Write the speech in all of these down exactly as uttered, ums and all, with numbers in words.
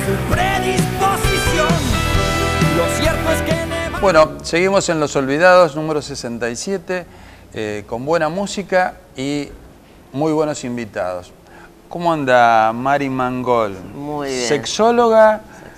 su predisposición. Lo cierto es que... Bueno, seguimos en Los Olvidados, número sesenta y siete, eh, con buena música y muy buenos invitados. ¿Cómo anda Mari Mangol? Muy bien. ¿Sexóloga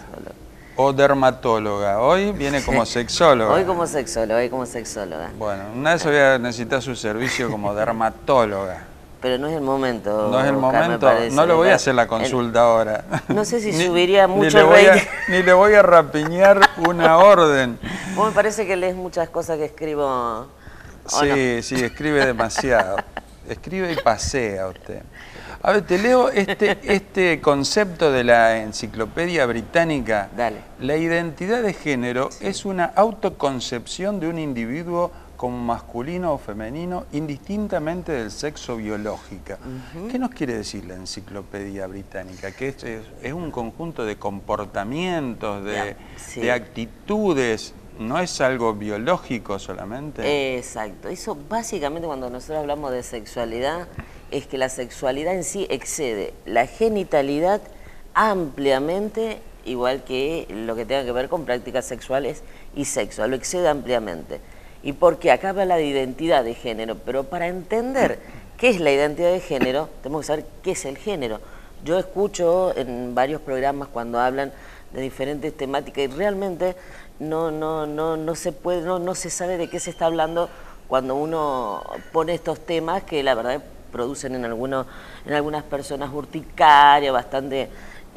o dermatóloga? Hoy viene como sexóloga. Hoy como sexóloga, hoy como sexóloga. Bueno, una vez voy a necesitar su servicio como dermatóloga. Pero no es el momento. No es el Oscar, momento, parece, no le voy a ¿verdad? hacer la consulta el... ahora. No sé si ni, subiría mucho ni le, el voy a, rating. ni le voy a rapiñar una orden. Vos me parece que lees muchas cosas que escribo. Sí, no? sí, escribe demasiado. Escribe y pasea usted. A ver, te leo este, este concepto de la Enciclopedia Británica. Dale. La identidad de género es una autoconcepción de un individuo como masculino o femenino, indistintamente del sexo biológico. Uh-huh. ¿Qué nos quiere decir la Enciclopedia Británica? Que es, es, es un conjunto de comportamientos, de, yeah, sí. de actitudes, ¿no es algo biológico solamente? Exacto. Eso básicamente cuando nosotros hablamos de sexualidad, es que la sexualidad en sí excede la genitalidad ampliamente, igual que lo que tenga que ver con prácticas sexuales y sexo, lo excede ampliamente. Y porque acá habla de identidad de género, pero para entender qué es la identidad de género, tenemos que saber qué es el género. Yo escucho en varios programas cuando hablan de diferentes temáticas y realmente no, no, no, no se puede, no, no se sabe de qué se está hablando cuando uno pone estos temas que la verdad producen en, algunos, en algunas personas urticaria, bastante...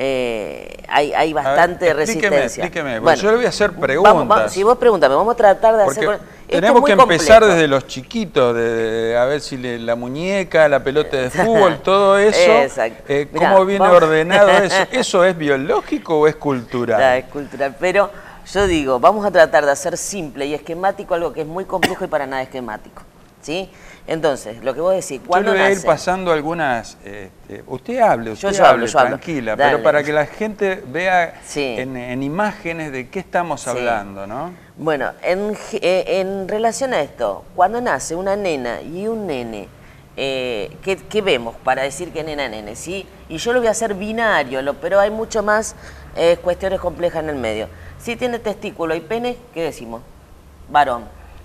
Eh, hay, hay bastante ver, explíqueme, resistencia. Explíqueme, bueno, yo le voy a hacer preguntas. Vamos, vamos, si vos pregúntame, vamos a tratar de Porque hacer... tenemos que empezar complejo. desde los chiquitos, de, de, a ver si le, la muñeca, la pelota de fútbol, todo eso, eh, Mirá, cómo viene vamos. ordenado eso. ¿Eso es biológico o es cultural? Ya, es cultural, pero yo digo, vamos a tratar de hacer simple y esquemático algo que es muy complejo y para nada esquemático, ¿sí? Entonces, lo que vos decís, ¿cuándo Yo le voy a ir nace? pasando algunas... Este, usted hable, usted yo, yo hable, hablo, yo tranquila, hablo. pero para que la gente vea sí. en, en imágenes de qué estamos sí. hablando, ¿no? Bueno, en, en relación a esto, cuando nace una nena y un nene, eh, ¿qué, ¿qué vemos para decir que nena, nene? ¿Sí? Y yo lo voy a hacer binario, lo, pero hay mucho más eh, cuestiones complejas en el medio. Si tiene testículo y pene, ¿qué decimos? Varón.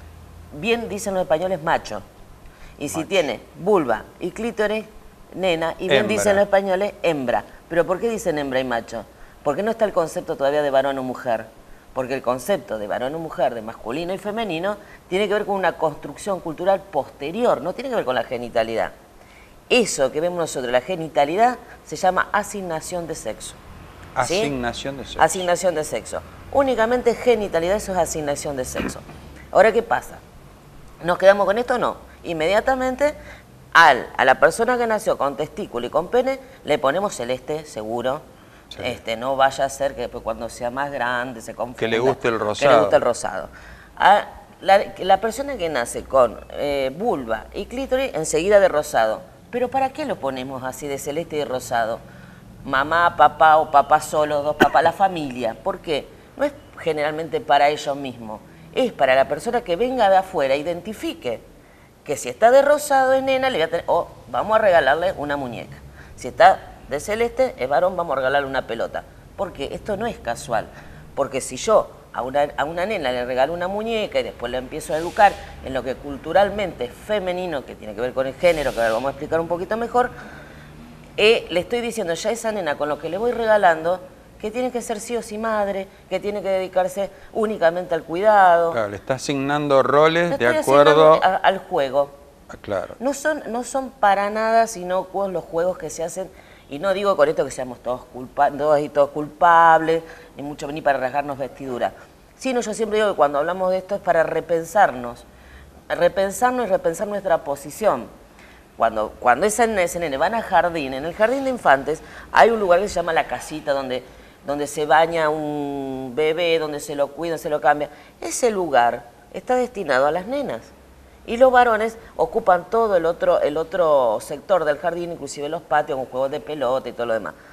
Bien dicen los españoles macho. Y si Macho. tiene vulva y clítoris, nena, y bien hembra. dicen los españoles, hembra. ¿Pero por qué dicen hembra y macho? ¿Por qué no está el concepto todavía de varón o mujer? Porque el concepto de varón o mujer, de masculino y femenino, tiene que ver con una construcción cultural posterior, no tiene que ver con la genitalidad. Eso que vemos nosotros, la genitalidad, se llama asignación de sexo. ¿Sí? Asignación de sexo. Asignación de sexo. Únicamente genitalidad, eso es asignación de sexo. Ahora, ¿qué pasa? ¿Nos quedamos con esto o no? Inmediatamente al, a la persona que nació con testículo y con pene le ponemos celeste, seguro. Sí. Este, no vaya a ser que pues, cuando sea más grande se confunda. Que le guste el rosado. Que le guste el rosado. A la, la persona que nace con eh, vulva y clítoris, enseguida de rosado. ¿Pero para qué lo ponemos así de celeste y de rosado? Mamá, papá o papá solo, dos papás, la familia. ¿Por qué? No es generalmente para ellos mismos. Es para la persona que venga de afuera, identifique que si está de rosado es nena, le voy a tener, oh, vamos a regalarle una muñeca. Si está de celeste es varón, vamos a regalarle una pelota. Porque esto no es casual. Porque si yo a una, a una nena le regalo una muñeca y después la empiezo a educar en lo que culturalmente es femenino, que tiene que ver con el género, que ahora vamos a explicar un poquito mejor, eh, le estoy diciendo ya a esa nena con lo que le voy regalando que tiene que ser sí o sí madre, que tiene que dedicarse únicamente al cuidado. Claro, le está asignando roles le de acuerdo a, al juego. Ah, claro. No son, no son para nada inocuos los juegos que se hacen, y no digo con esto que seamos todos, culpa, todos y todos culpables, ni mucho ni para rasgarnos vestiduras. Sino yo siempre digo que cuando hablamos de esto es para repensarnos, repensarnos y repensar nuestra posición. Cuando, cuando ese, ese nene van al jardín, en el jardín de infantes hay un lugar que se llama la casita, donde, donde se baña un bebé, donde se lo cuida, se lo cambia. Ese lugar está destinado a las nenas. Y los varones ocupan todo el otro, el otro sector del jardín, inclusive los patios con juegos de pelota y todo lo demás.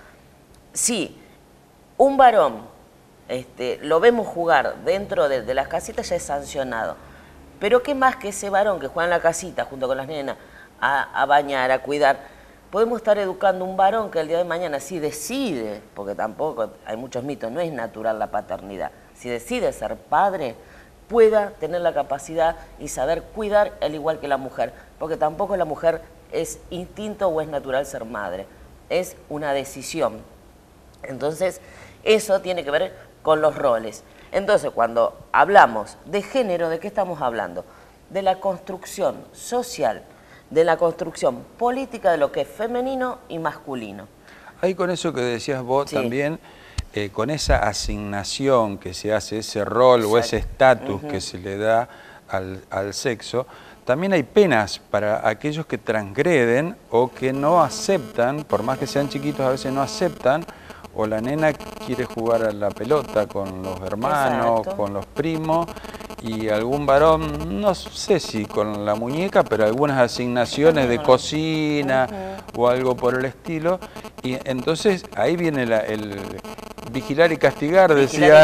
Si un varón este, lo vemos jugar dentro de, de las casitas, ya es sancionado. Pero qué más que ese varón que juega en la casita junto con las nenas, a, a bañar, a cuidar, podemos estar educando un varón que el día de mañana si decide, porque tampoco hay muchos mitos, no es natural la paternidad, si decide ser padre, pueda tener la capacidad y saber cuidar al igual que la mujer, porque tampoco la mujer es instinto o es natural ser madre, es una decisión. Entonces, eso tiene que ver con los roles. Entonces, cuando hablamos de género, ¿de qué estamos hablando? De la construcción social, de la construcción política de lo que es femenino y masculino. Ahí con eso que decías vos sí. también, eh, con esa asignación que se hace, ese rol Exacto. o ese estatus uh-huh. que se le da al, al sexo, también hay penas para aquellos que transgreden o que no aceptan, por más que sean chiquitos, a veces no aceptan, o la nena quiere jugar a la pelota con los hermanos, Exacto. con los primos, y algún varón, no sé si con la muñeca, pero algunas asignaciones de cocina uh-huh. o algo por el estilo, y entonces ahí viene la, el vigilar y castigar, decía,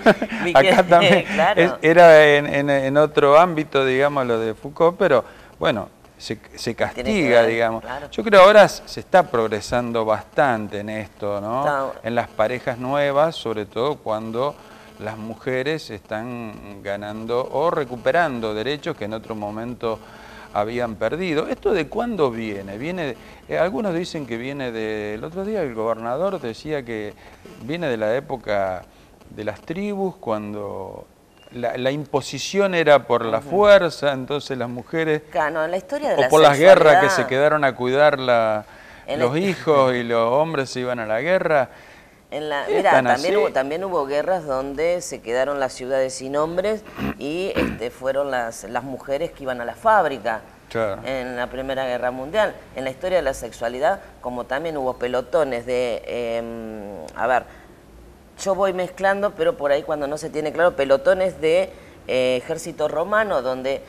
acá también, claro. es, era en, en, en otro ámbito, digamos, lo de Foucault, pero bueno, Se, se castiga, ver, digamos. Claro. Yo creo ahora se está progresando bastante en esto, ¿no? Está... En las parejas nuevas, sobre todo cuando las mujeres están ganando o recuperando derechos que en otro momento habían perdido. ¿Esto de cuándo viene? Viene, eh, algunos dicen que viene de... El otro día el gobernador decía que viene de la época de las tribus, cuando... La, la imposición era por la fuerza, entonces las mujeres... Claro, la historia de o la por sexualidad. las guerras que se quedaron a cuidar la, los el... hijos y los hombres se iban a la guerra. En la, mira, también hubo, también hubo guerras donde se quedaron las ciudades sin hombres y este, fueron las, las mujeres que iban a la fábrica. Claro. En la Primera Guerra Mundial. En la historia de la sexualidad, como también hubo pelotones de... Eh, a ver... Yo voy mezclando, pero por ahí cuando no se tiene claro, pelotones de eh, ejército romano, donde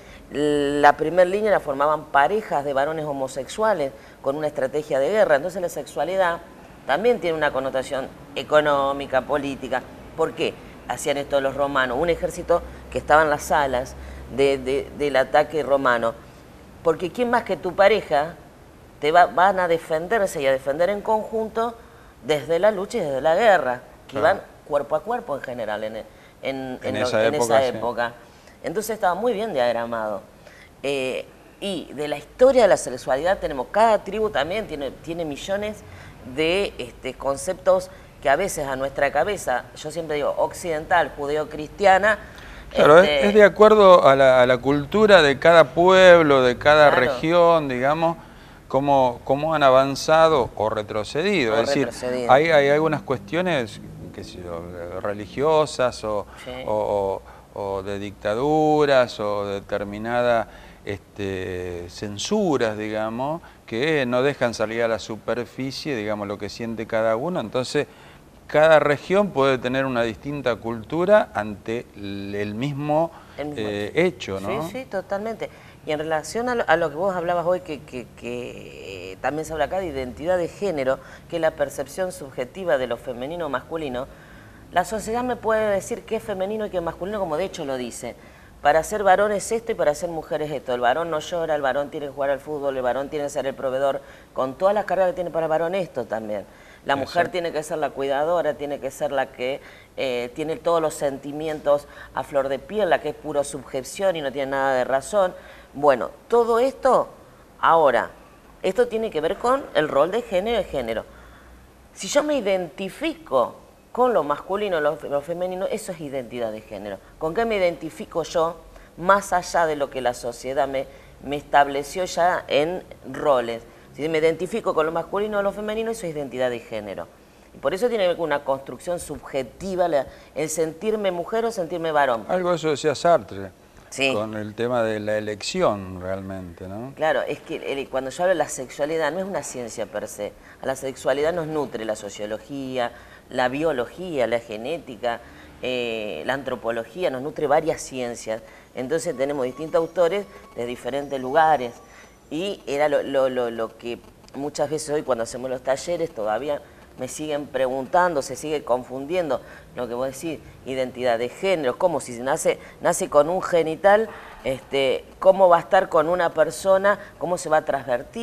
la primera línea la formaban parejas de varones homosexuales con una estrategia de guerra. Entonces la sexualidad también tiene una connotación económica, política. ¿Por qué hacían esto los romanos? Un ejército que estaba en las alas de, de, del ataque romano. Porque ¿quién más que tu pareja te va, van a defenderse y a defender en conjunto desde la lucha y desde la guerra? Que claro. iban cuerpo a cuerpo en general en, en, en, en, esa, lo, en época, esa época. Sí. Entonces estaba muy bien diagramado. Eh, y de la historia de la sexualidad tenemos, cada tribu también tiene, tiene millones de este, conceptos que a veces a nuestra cabeza, yo siempre digo occidental, judeo-cristiana. Claro, este, es, es de acuerdo a la, a la cultura de cada pueblo, de cada claro. región, digamos. Cómo, cómo han avanzado o retrocedido. O es retrocedido. decir, hay, hay algunas cuestiones qué sé yo, religiosas o, sí. o, o, o de dictaduras o determinadas este, censuras, digamos, que no dejan salir a la superficie, digamos, lo que siente cada uno. Entonces, cada región puede tener una distinta cultura ante el mismo, el mismo eh, hecho, ¿no? Sí, sí, totalmente. Y en relación a lo, a lo que vos hablabas hoy, que, que, que también se habla acá de identidad de género, que es la percepción subjetiva de lo femenino o masculino, la sociedad me puede decir qué es femenino y qué es masculino, como de hecho lo dice. Para ser varón es esto y para ser mujer es esto. El varón no llora, el varón tiene que jugar al fútbol, el varón tiene que ser el proveedor, con todas las cargas que tiene para el varón esto también. La Eso. mujer tiene que ser la cuidadora, tiene que ser la que eh, tiene todos los sentimientos a flor de piel, la que es puro subjeción y no tiene nada de razón. Bueno, todo esto, ahora, esto tiene que ver con el rol de género y género. Si yo me identifico con lo masculino, lo, lo femenino, eso es identidad de género. ¿Con qué me identifico yo más allá de lo que la sociedad me, me estableció ya en roles? Si me identifico con lo masculino o lo femenino, eso es identidad de género. Y por eso tiene que ver con una construcción subjetiva, el sentirme mujer o sentirme varón. Algo de eso decía Sartre. Sí. Con el tema de la elección realmente, ¿no? Claro, es que el, cuando yo hablo de la sexualidad no es una ciencia per se. A la sexualidad nos nutre la sociología, la biología, la genética, eh, la antropología, nos nutre varias ciencias. Entonces tenemos distintos autores de diferentes lugares. Y era lo, lo, lo, lo que muchas veces hoy cuando hacemos los talleres todavía me siguen preguntando, se sigue confundiendo lo que vos decís, identidad de género, como si nace, nace con un genital, este, cómo va a estar con una persona, cómo se va a transvertir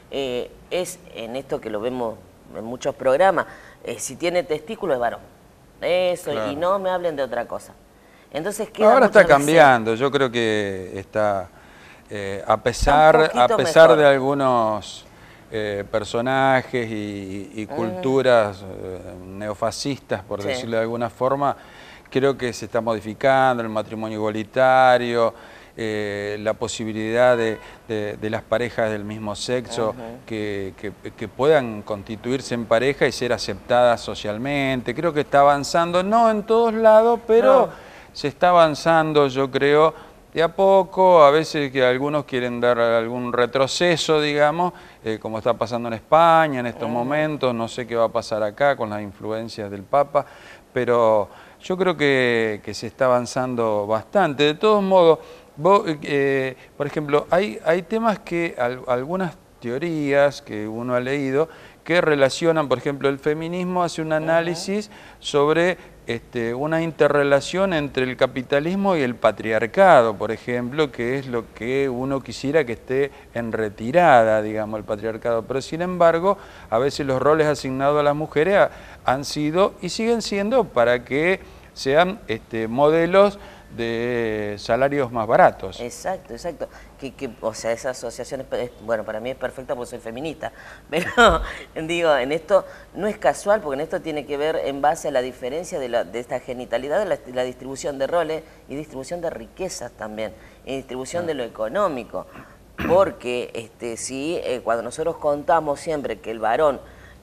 eh, es en esto que lo vemos en muchos programas, eh, si tiene testículo es varón. Eso, claro. Y no me hablen de otra cosa. Entonces queda ahora está mucho cambiando, yo creo que está, eh, a pesar, a pesar de algunos eh, personajes y, y culturas eh, neofascistas, por sí. decirlo de alguna forma, creo que se está modificando el matrimonio igualitario, eh, la posibilidad de, de, de las parejas del mismo sexo uh-huh. que, que, que puedan constituirse en pareja y ser aceptadas socialmente. Creo que está avanzando, no en todos lados, pero no. se está avanzando, yo creo, de a poco. A veces que algunos quieren dar algún retroceso, digamos, eh, como está pasando en España en estos uh-huh. momentos. No sé qué va a pasar acá con las influencias del Papa, pero yo creo que, que se está avanzando bastante. De todos modos, vos, eh, por ejemplo, hay, hay temas que, al, algunas teorías que uno ha leído, que relacionan, por ejemplo, el feminismo hace un análisis uh-huh. sobre este, una interrelación entre el capitalismo y el patriarcado, por ejemplo, que es lo que uno quisiera que esté en retirada, digamos, el patriarcado. Pero sin embargo, a veces los roles asignados a las mujeres han sido y siguen siendo para que sean este, modelos de salarios más baratos. Exacto, exacto. Que, que, o sea, esa asociación, es, bueno, para mí es perfecta porque soy feminista, pero digo, en esto no es casual, porque en esto tiene que ver en base a la diferencia de, la, de esta genitalidad, de la, la distribución de roles y distribución de riquezas también, y distribución ah. de lo económico, porque este, sí, eh, cuando nosotros contamos siempre que el varón,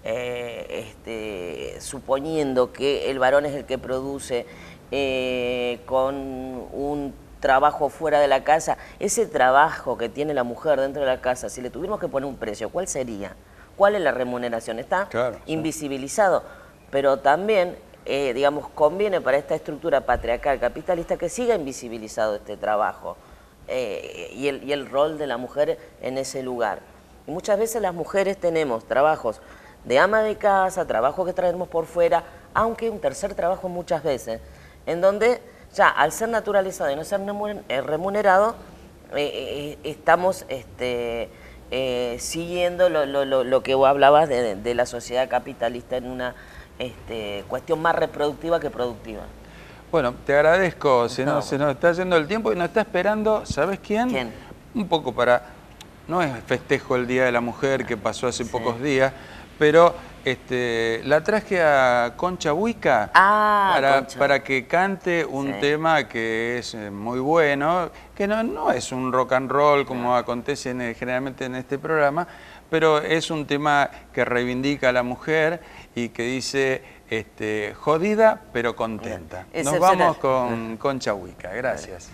eh, este, suponiendo que el varón es el que produce Eh, con un trabajo fuera de la casa, ese trabajo que tiene la mujer dentro de la casa, si le tuviéramos que poner un precio, ¿cuál sería? ¿Cuál es la remuneración? Está claro, invisibilizado, sí. Pero también, eh, digamos, conviene para esta estructura patriarcal capitalista que siga invisibilizado este trabajo eh, y, el, y el rol de la mujer en ese lugar. Y muchas veces las mujeres tenemos trabajos de ama de casa, trabajo que traemos por fuera, aunque un tercer trabajo muchas veces, en donde ya al ser naturalizado y no ser remunerado, eh, eh, estamos este, eh, siguiendo lo, lo, lo que vos hablabas de, de la sociedad capitalista en una este, cuestión más reproductiva que productiva. Bueno, te agradezco, se nos, se nos está yendo el tiempo y nos está esperando, ¿sabes quién? ¿Quién? Un poco para, no es festejo el Día de la Mujer que pasó hace sí. pocos días, pero este, la traje a Concha Huica ah, para, Concha. para que cante un sí. tema que es muy bueno, que no, no es un rock and roll como no. acontece en, generalmente en este programa, pero es un tema que reivindica a la mujer y que dice este, jodida pero contenta. Nos vamos con Concha Huica. Gracias.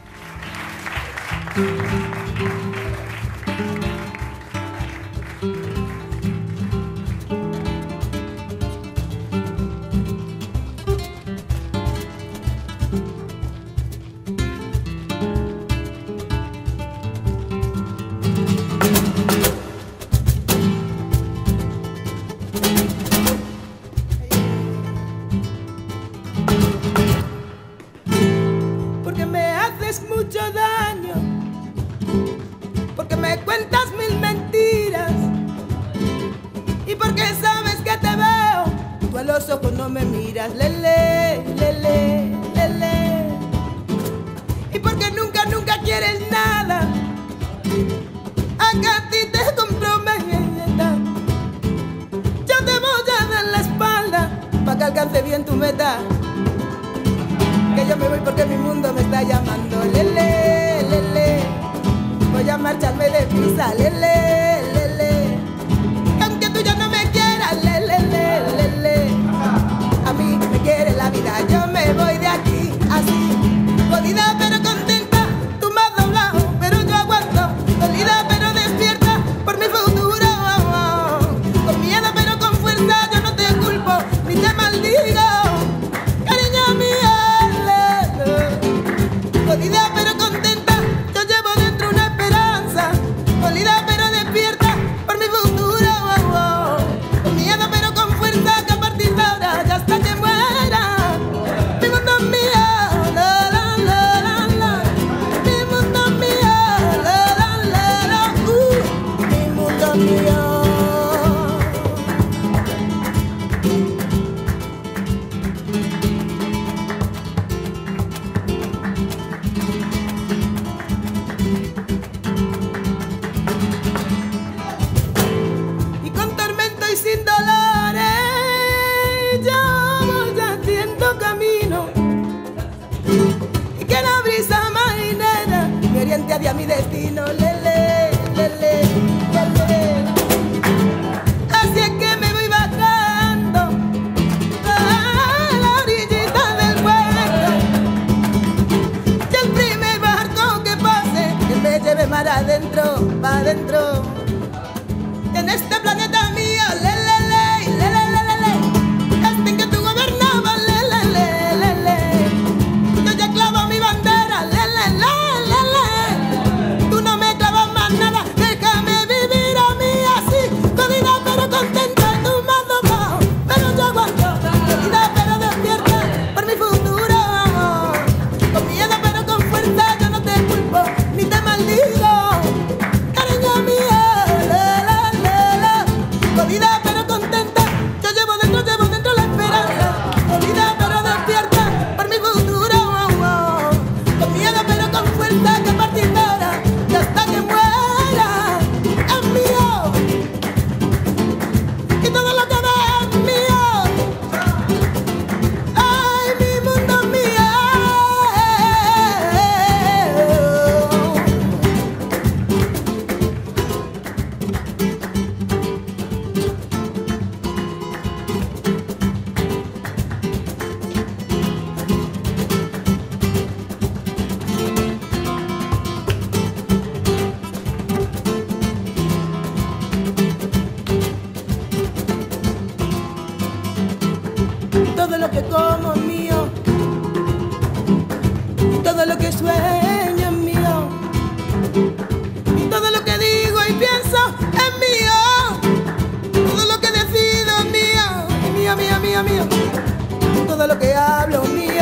No me miras, lele, lele, lele. Y porque nunca, nunca quieres nada, acá a ti te comprometas. Yo te voy a dar la espalda para que alcance bien tu meta. Que yo me voy porque mi mundo me está llamando, lele, lele. Voy a marcharme de prisa, lele, lele. Que aunque tú ya no me quieras, lele, lele, lele. A mí me quiere la vida, yo me voy de aquí así, jodida pero contenta, tú me has doblado, pero yo aguanto, dolida pero despierta por mi futuro, con miedo pero con fuerza, yo no te culpo ni te maldigo, cariño mío, jodida pero contenta, yo llevo dentro una esperanza, dolida pero despierta. y yo voy haciendo camino y que la brisa marinera me oriente hacia mi destino. Lele, lele, lele. Así es que me voy bajando a la orillita del puerto y el primer barco que pase que me lleve mar adentro, va adentro. En este planeta mío, le, le, le, le, le, le, le, le, este en que tú gobernabas, le, le, le, le, le. Yo ya clavo mi bandera, le, le, le, le, le. Tú no me clavas más nada, déjame vivir a mí así, jodida pero contenta, tú me has domado, pero yo aguanto, jodida pero despierta por mi futuro, con miedo pero con fuerza, yo no te culpo ni te maldigo, cariño mío. Jodida pero contenta, yo llevo dentro, llevo dentro la esperanza. Jodida pero despierta por mi futuro, oh, oh. Con miedo pero con fuerza, que a partir de ahora y hasta que muera es mío. Y todo lo que ve es mío. Ay, mi mundo es mío. Todo lo que como es mío, todo lo que sueño es mío, y todo lo que digo y pienso es mío, todo lo que decido es mío, es mío, mío, mío, mío, todo lo que hablo es mío.